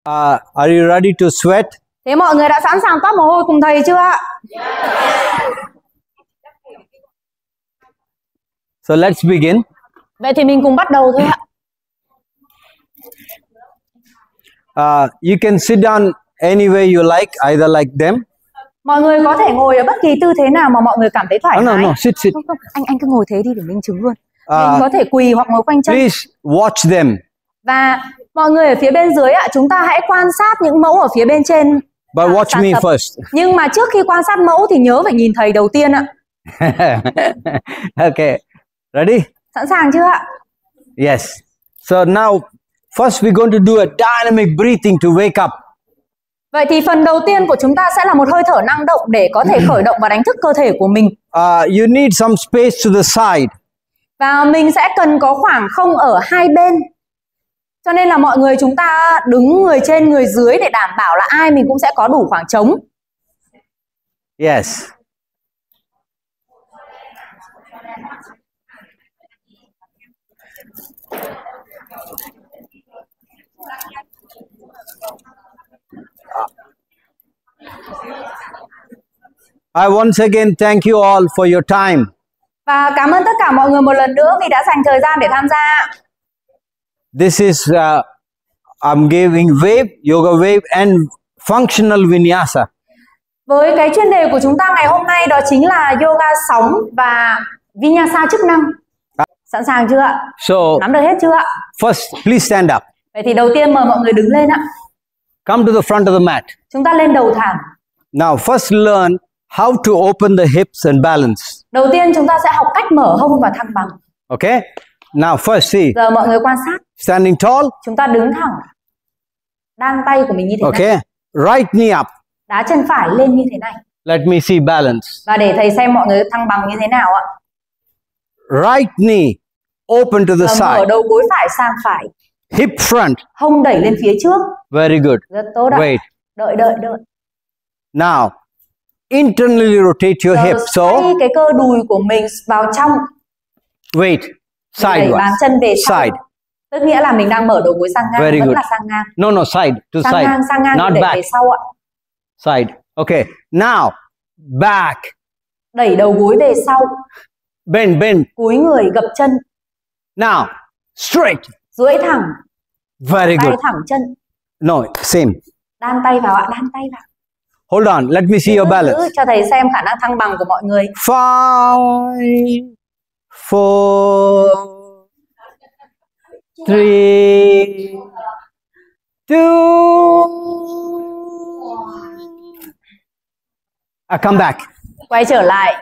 Are you ready to sweat? Thế mọi người đã sẵn sàng toát mồ hôi cùng thầy chưa ạ? So let's begin. Vậy thì mình cùng bắt đầu thôi ạ. You can sit down any way you like, either like them. Mọi người có thể ngồi ở bất kỳ tư thế nào mà mọi người cảm thấy thoải mái. No, sit. Không, anh cứ ngồi thế đi để minh chứng luôn. Mình có thể quỳ hoặc ngồi khoanh chân. Please watch them. Và mọi người ở phía bên dưới ạ, chúng ta hãy quan sát những mẫu ở phía bên trên. But watch me first. Nhưng mà trước khi quan sát mẫu thì nhớ phải nhìn thầy đầu tiên ạ. Okay, ready? Sẵn sàng chưa ạ? Yes. So now, first we're going to do a dynamic breathing to wake up. Vậy thì phần đầu tiên của chúng ta sẽ là một hơi thở năng động để có thể khởi động và đánh thức cơ thể của mình. You need some space to the side. Và mình sẽ cần có khoảng không ở hai bên. Cho nên là mọi người chúng ta đứng người trên người dưới để đảm bảo là ai mình cũng sẽ có đủ khoảng trống. Yes. I once again thank you all for your time. Và cảm ơn tất cả mọi người một lần nữa vì đã dành thời gian để tham gia. This is I'm giving wave, yoga wave and functional vinyasa. Với cái chuyên đề của chúng ta ngày hôm nay đó chính là yoga sóng và vinyasa chức năng. Sẵn sàng chưa ạ? Nắm được hết chưa ạ? First, please stand up. Vậy thì đầu tiên mời mọi người đứng lên ạ. Come to the front of the mat. Chúng ta lên đầu thảm. Now first learn how to open the hips and balance. Đầu tiên chúng ta sẽ học cách mở hông và thăng bằng. Okay? Now first see. Giờ mọi người quan sát. Standing tall. Chúng ta đứng thẳng. Đan tay của mình như thế này. Okay. Right knee up. Đá chân phải lên như thế này. Let me see balance. Và để thầy xem mọi người thăng bằng như thế nào ạ. Right knee open to the side. Mở đầu gối phải sang phải. Hip front. Hông đẩy lên phía trước. Very good. Rất tốt ạ. Wait. Đợi. Now, internally rotate your hips. So, xoay cái cơ đùi của mình vào trong. Wait. Đẩy bàn chân về sau. Side. Tức nghĩa là mình đang mở đầu gối sang ngang. Very vẫn good. là sang ngang. No, side. To sang side. Sang ngang Not đẩy back. về sau ạ. Side. Okay. Now, back. Đẩy đầu gối về sau. Bend. Cúi người gập chân. Now, straight. Duỗi thẳng. Very tay good. thẳng chân. No, same. Đan tay vào ạ, đan tay vào. Hold on, let me see your balance. Cho thầy xem khả năng thăng bằng của mọi người. 5, 4, 3, 2. Come back. Quay trở lại.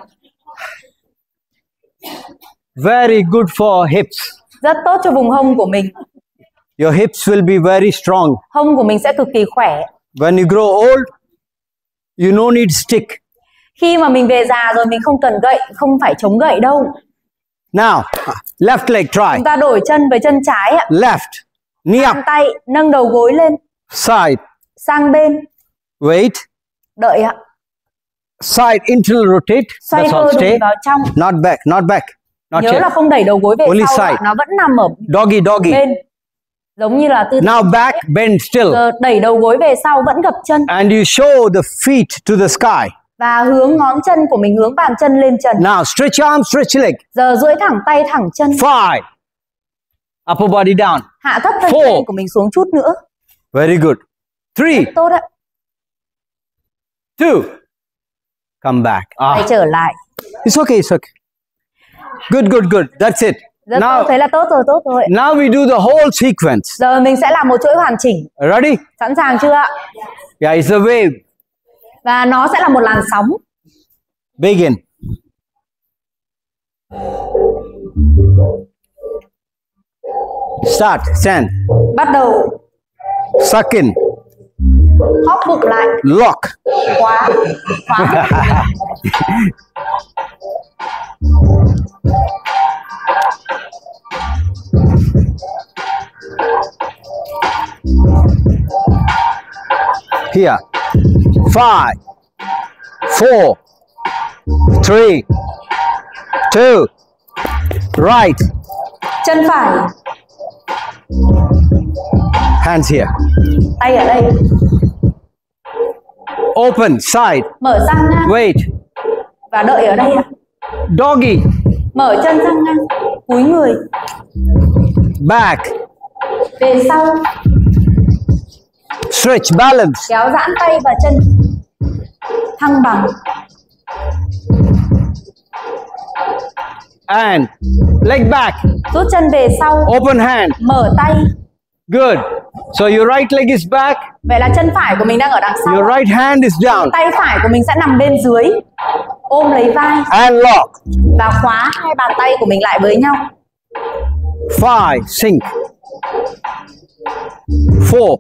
Very good for hips. Rất tốt cho vùng hông của mình. Your hips will be very strong. Hông của mình sẽ cực kỳ khỏe. When you grow old, you no need stick. Khi mà mình về già rồi mình không cần gậy, không phải chống gậy đâu. Now, left leg try. Chúng ta đổi chân với chân trái ạ. Left, knee up. Tay, nâng đầu gối lên. Side. Sang bên. Wait. Đợi ạ. Side internal rotate. Xoay cơ đùi vào trong. Not back. Not nhớ yet. là không đẩy đầu gối về Only sau side. Nó vẫn nằm ở Doggy. bên. Giống như là tư thế. Now back, bend still. Giờ đẩy đầu gối về sau vẫn gập chân. And you show the feet to the sky. Và hướng ngón chân của mình hướng bàn chân lên trần. Now stretch arm, stretch leg. Giờ duỗi thẳng tay thẳng chân. 5. Upper body down. Hạ thấp thân tay của mình xuống chút nữa. Very good. 3. Tốt ạ. 2. Come back. Quay trở lại. It's okay. Good. That's it. Rất tốt, thế là tốt rồi. Now we do the whole sequence. Giờ mình sẽ làm một chuỗi hoàn chỉnh. Ready? Sẵn sàng chưa ạ? Yeah, it's a wave. Và nó sẽ là một làn sóng. Begin. Start. Stand. Bắt đầu. Suck in. Hóp bụng lại. Lock. Khóa. Here. 5, 4, 3, 2. Right. Chân phải. Hands here. Tay ở đây. Open, side. Mở sang ngang. Wait. Và đợi ở đây ạ. Doggy. Mở chân sang ngang. Cúi người. Back. Về sau. Stretch, balance. Kéo giãn tay và chân. Thăng bằng. And leg back. Rút chân về sau. Open hand. Mở tay. Good. So your right leg is back. Vậy là chân phải của mình đang ở đằng sau. Your right hand is down. Tay phải của mình sẽ nằm bên dưới. Ôm lấy vai. And lock. Và khóa hai bàn tay của mình lại với nhau. 5. Sink. 4.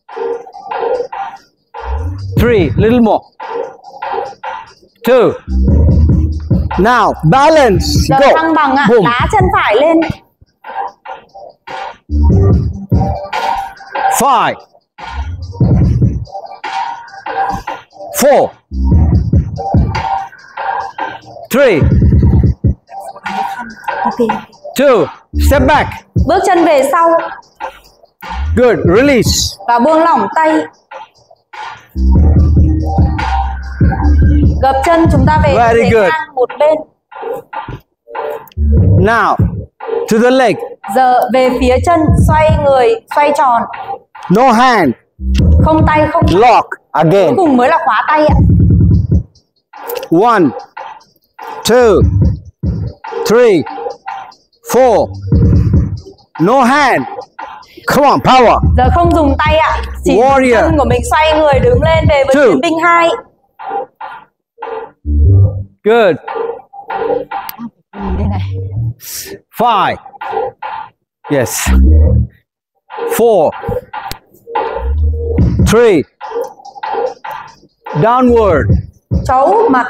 3. Little more. 2. Now balance. Giờ Go. thăng bằng ạ. Boom. Đá chân phải lên. 5. 4. 3. Ok. 2. Step back. Bước chân về sau. Good. Release. Và buông lỏng tay. Gập chân chúng ta về Very thế good. ngang một bên. Now to the leg. Giờ về phía chân, xoay người, xoay tròn. No hand. Không tay, không tay. Lock. Cuối Again. cùng mới là khóa tay ạ. 1. 2. 3. 4. No hand. Come on, power. Giờ không dùng tay ạ. Chỉ Warrior. chân của mình xoay người đứng lên về với Two. chiến binh 2. Good. Đây này. 5. Yes. 4. 3. Downward. Chó úp mặt.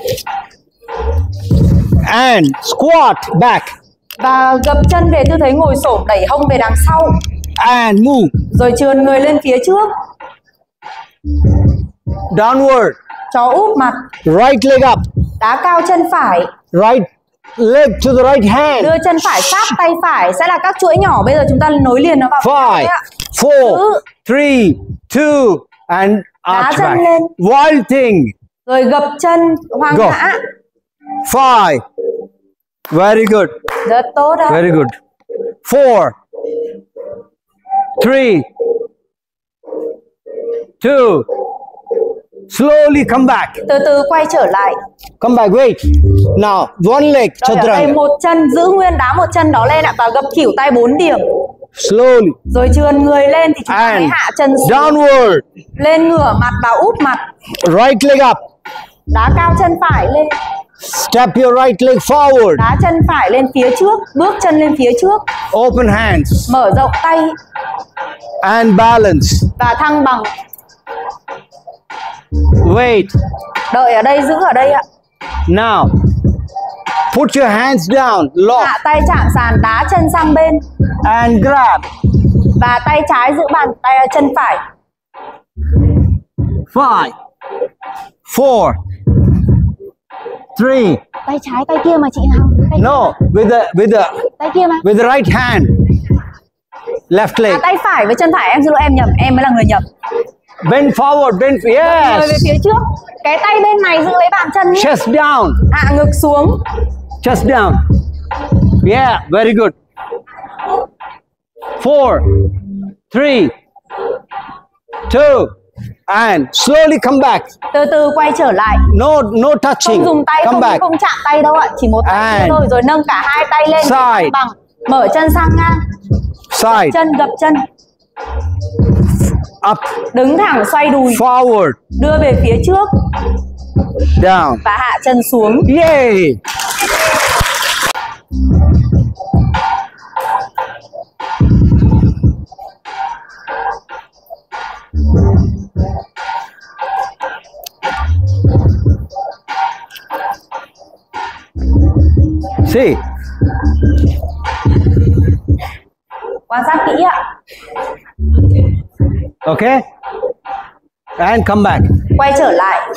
And squat back. Và gập chân về tư thế ngồi xổm, đẩy hông về đằng sau. And move. Rồi trườn người lên phía trước. Downward. Chó úp mặt. Right leg up. Đá cao chân phải. Right leg to the right hand. Đưa chân phải sát tay phải. Sẽ là các chuỗi nhỏ. Bây giờ chúng ta nối liền nó vào. 5. 4. 3. 2. And arch chân back. lên. Vaulting. Rồi gập chân hoang Go. dã. 5. Very good. Rất tốt ạ. Very good. 4. 3. 2. Slowly come back. Từ từ quay trở lại. Come back. Wait. Now, one leg. Rồi ở đây Chaturanga. một chân giữ nguyên, đá một chân đó lên ạ. Và gập khuỷu tay 4 điểm. Slowly. Rồi trườn người lên thì chúng ta mới And hạ chân xuống. downward. Lên ngửa mặt và úp mặt. Right leg up. Đá cao chân phải lên. Step your right leg forward. Đá chân phải lên phía trước. Bước chân lên phía trước. Open hands. Mở rộng tay. And balance. Và thăng bằng. Wait. Đợi ở đây, giữ ở đây ạ. Now, put your hands down. Lock. Hạ tay chạm sàn, đá chân sang bên. And grab. Và tay trái giữ bàn tay chân phải. 5. 4. 3. Tay trái, tay kia mà chị nào. Tay, No, tay kia mà. with the right hand. Left leg. Tay phải với chân phải, em xin lỗi, em nhầm, em mới là người nhầm. Bend forward, bend. Người về Yes. phía trước. Cái tay bên này giữ lấy bàn chân nhé. Chest down. Hạ ngực xuống. Chest down. Yeah, very good. 4. 3. 2. And slowly come back. Từ từ quay trở lại. No touching. Không dùng tay, Come back. không chạm tay đâu ạ. Chỉ một tay And thôi. Rồi nâng cả hai tay lên. side. Bằng. Mở chân sang ngang. Side. Chân gập chân. Up. Đứng thẳng xoay đùi. Forward. Đưa về phía trước. Down. Và hạ chân xuống. Yay. See. Quan sát kỹ ạ. Okay. And come back. Quay trở lại.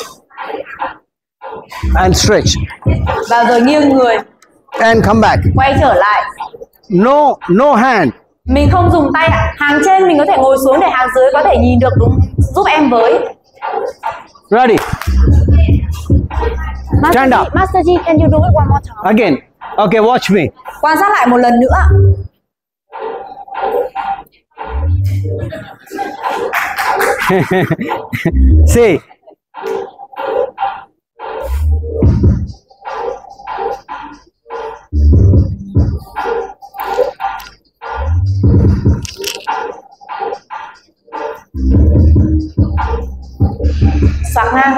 And stretch. Và rồi nghiêng người. And come back. Quay trở lại. No hand. Mình không dùng tay ạ. Hàng trên mình có thể ngồi xuống để hàng dưới có thể nhìn được, đúng, giúp em với. Ready. Stand up. Master G, can you do it one more time? Again. Okay, watch me. Quan sát lại một lần nữa. See. Xoạc ngang.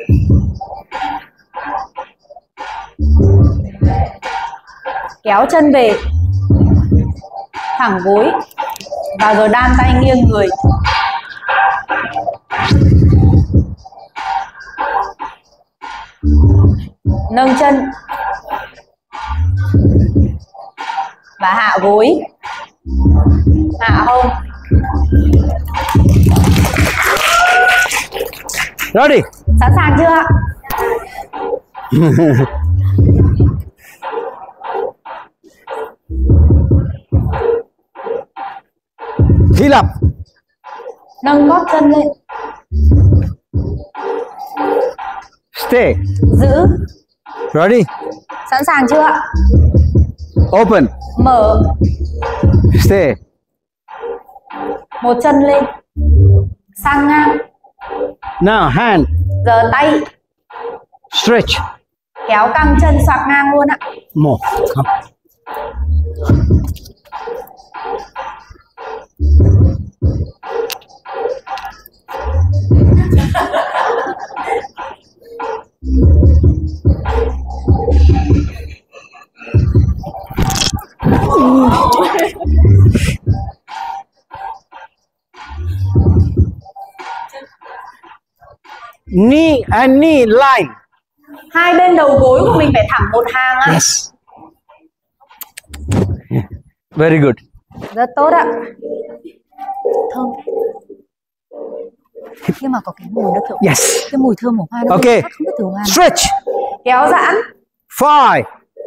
Kéo chân về, thẳng gối và rồi đan tay nghiêng người. Nâng chân và hạ gối, hạ hông. Ready. Sẵn sàng chưa ạ? Heel up. Nâng gót chân lên. Stay. Giữ. Ready. Sẵn sàng chưa ạ? Open. Mở. Stay. Một chân lên. Sang ngang. Now hand. Giờ tay. Stretch. Kéo căng chân xoạc ngang luôn ạ. More. Come. Knee and knee line. Hai bên đầu gối của mình phải thẳng một hàng ạ. Yes. Very good. Rất tốt ạ. Thơm. Nhưng mà có cái mùi nó thơm. Yes. Cái mùi thơm của hoa nó Okay. khác không biết từ hoa. Stretch. Kéo giãn. 5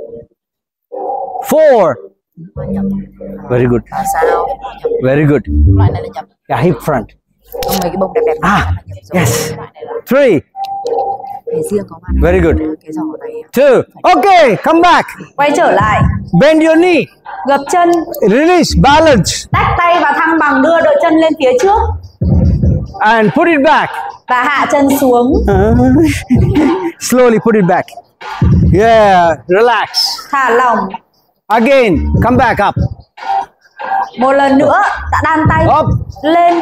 4. Hoa nhập. Very good. Sao? Very good. Loại này là nhập. Yeah, hip front. Mấy cái bông đẹp đẹp này là nhập rồi. Yes. Loại này là 3 cái riêng có hoa. Very good. Cái giỏ này. 2. Okay, come back. Quay trở lại. Bend your knee. Gập chân. Release, balance. Tách tay và thăng bằng, đưa đôi chân lên phía trước. And put it back. Và hạ chân xuống. Slowly put it back. Yeah, relax. Thả lỏng. Again, come back up. Một lần nữa, ta đan tay Up. lên.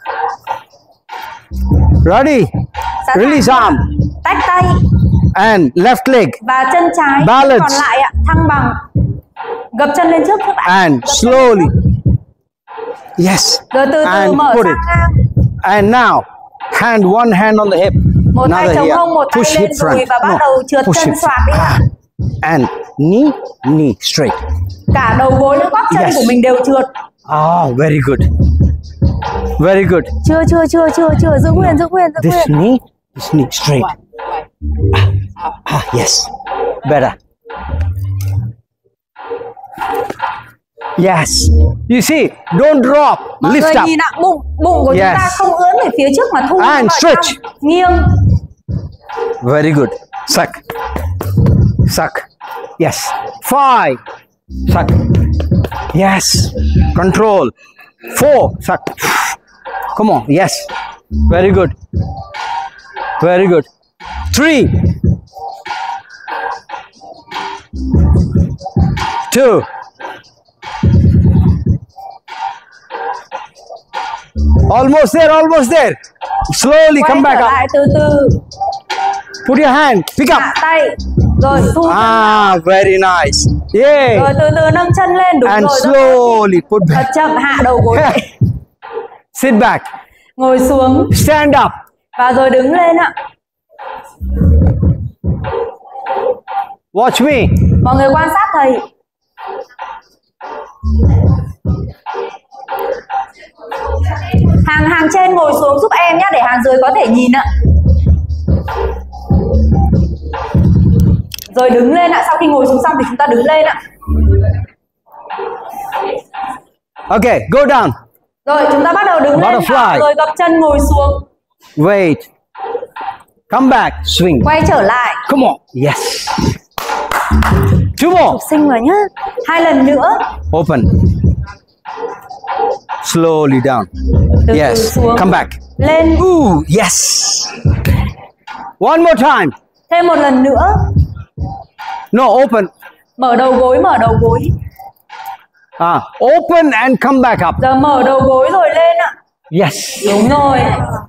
Ready. Sẵn Release sàng. arm. Tách tay And left leg. và chân trái. Balance. Còn lại ạ, thăng bằng. Gập chân lên trước các bạn. And Gập chân lên slowly. trước. Yes. Rồi từ từ And mở put sang it. ngang. And now, one hand on the hip. Một tay Another chống here. hông, một tay Push lên hip đùi front. và bắt No. đầu trượt Push chân hip. xoạc đi ạ. And knee straight. Cả đầu gối lẫn gót chân Yes. của mình đều trượt. Oh, very good. Very good. Chưa, giữ nguyên. This knee straight. Yes. Better. Yes. You see, don't drop. Mọi Lift người up. nhìn ạ, bụng của chúng Yes. ta không ướn về phía trước mà thu And vào stretch. trong. Nghiêng. Very good. Suck. Suck. Yes. 5. Suck. Yes. Control. 4. Suck. Come on. Yes. Very good. Very good. 3. 2. Almost there, almost there. Slowly come Quay back trở up. lại từ từ. Put your hand, pick up. Hạ tay. Rồi thu chân. Very nice. Yeah. Rồi từ từ nâng chân lên. Đúng And rồi. slowly put Thật back. chậm, hạ đầu gối. Sit back. Ngồi xuống. Stand up. Và rồi đứng lên ạ. Watch me. Mọi người quan sát thầy. Hàng trên ngồi xuống giúp em nhé, để hàng dưới có thể nhìn ạ. Rồi đứng lên ạ. Sau khi ngồi xuống xong thì chúng ta đứng lên ạ. Okay, go down. Rồi chúng ta bắt đầu đứng lên Butterfly. rồi gập chân ngồi xuống. Wait. Come back. Swing. Quay trở lại. Come on. Yes. Two more. Xinh rồi nhá. 2 lần nữa. Open. Slowly down. Từ từ Yes. xuống. Come back. Lên. Ooh, yes. One more time. Thêm một lần nữa. No, open. Mở đầu gối, mở đầu gối. Open and come back up. Giờ mở đầu gối rồi lên ạ. Yes. Đúng rồi.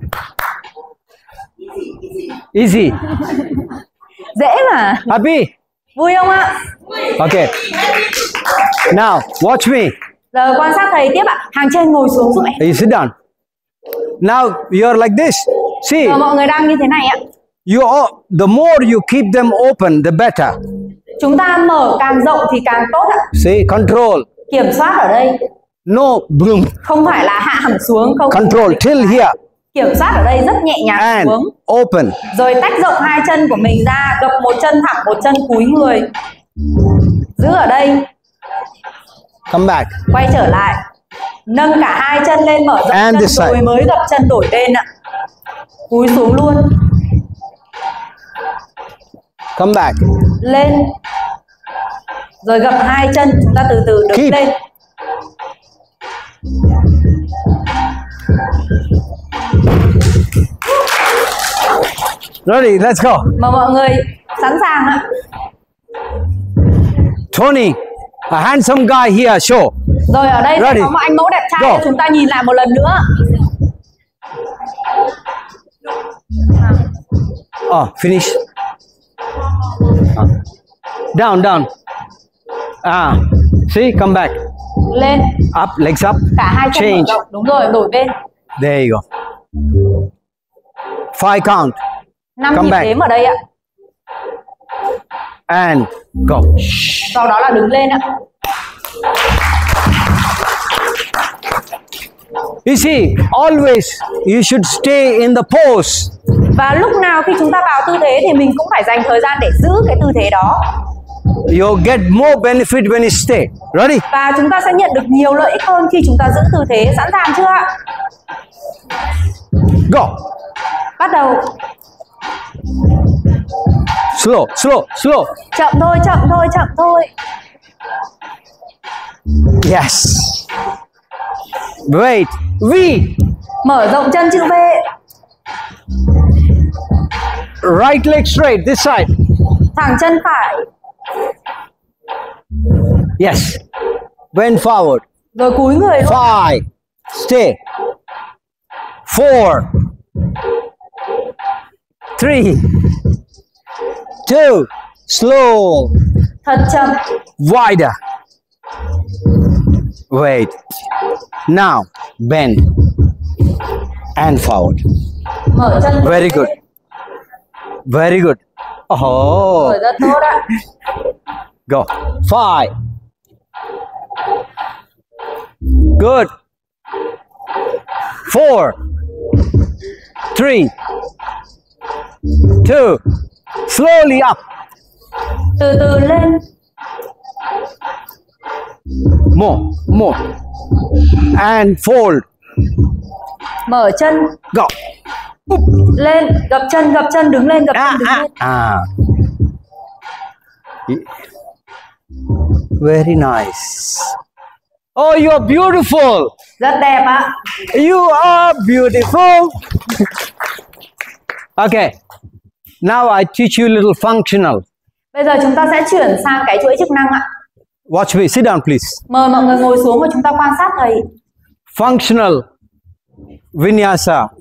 Easy. Dễ mà. Happy? Vui không ạ? Okay. Now, watch me. Giờ quan sát thầy tiếp ạ. Hàng trên ngồi xuống giúp em. You sit down. Now, you're like this. See, Giờ mọi người đang như thế này ạ. the more you keep them open, the better. Chúng ta mở càng rộng thì càng tốt ạ. See, control. Kiểm soát ở đây. No, boom. Không phải là hạ hẳn xuống. Không. Control till here. Kiểm soát ở đây rất nhẹ nhàng And xuống. open. Rồi tách rộng 2 chân của mình ra. Gập một chân thẳng, một chân cúi người. Giữ ở đây. Come back. Quay trở lại. Nâng cả 2 chân lên, mở rộng And chân this side. rồi mới gập chân đổi bên ạ. Cúi xuống luôn. Come back. Lên. Rồi gập 2 chân, chúng ta từ từ đứng Keep. lên. Ready, let's go. Mà mọi người sẵn sàng ạ. Tony, a handsome guy here, show. Rồi ở đây sẽ Ready. có một anh mẫu đẹp trai Go. cho chúng ta nhìn lại một lần nữa. Finish. Down, down. See, come back. Lên. Up, legs up. Cả 2 chân mở Change. rộng. Đúng rồi, đổi bên. There you go. 5 count. 5 Come nhịp back. đếm ở đây ạ. And go. Sau đó là đứng lên ạ. You see, always you should stay in the pose. Và lúc nào khi chúng ta vào tư thế thì mình cũng phải dành thời gian để giữ cái tư thế đó. You get more benefit when you stay. Ready? Và chúng ta sẽ nhận được nhiều lợi ích hơn khi chúng ta giữ tư thế. Sẵn sàng chưa ạ? Go. Bắt đầu. Slow, slow, slow. Chậm thôi, chậm thôi, chậm thôi. Yes. Wait. V. Mở rộng chân chữ V. Right leg straight, this side. Thẳng chân phải. Yes. Bend forward. Rồi cúi người luôn. 5. Stay. 4. 3. 2. Slow. Thật chậm. Wider. Wait. Now, bend. And forward. Mở chân. Very good. Very good. Oh. Rồi rất tốt ạ. Go. 5. Good. 4. 3. 2. Slowly up. Từ từ lên. More. More. And fold. Mở chân. Go. Lên. Gập chân, đứng lên, gập chân, đứng lên. Very nice. Oh, you are beautiful. Rất đẹp ạ. You are beautiful. Okay. Now I teach you a little functional. Bây giờ chúng ta sẽ chuyển sang cái chuỗi chức năng ạ. Watch me. Sit down, please. Mời mọi người ngồi xuống và chúng ta quan sát thầy. Functional vinyasa